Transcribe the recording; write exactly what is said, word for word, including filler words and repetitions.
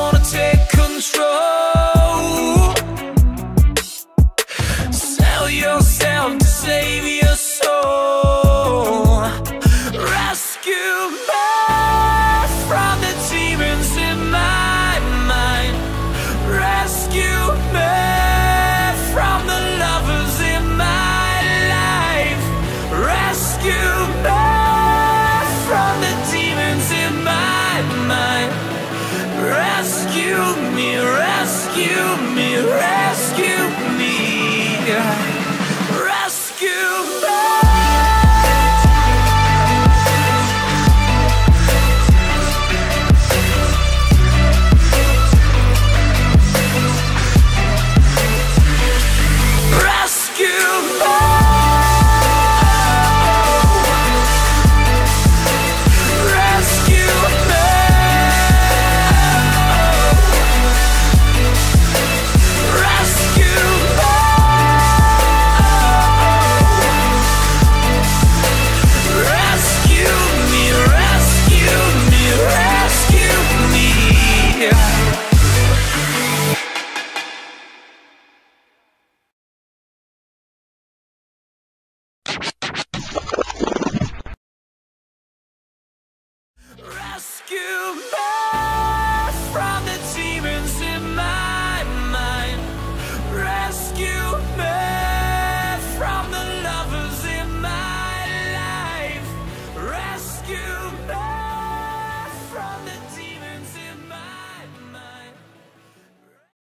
wanna take control. Sell yourself to save your soul. Rescue me from the demons in my mind. Rescue me from the lovers in my life. Rescue me from the demons in my mind. Rescue me, rescue me, rescue me. Rescue me. Rescue me, rescue me, rescue me.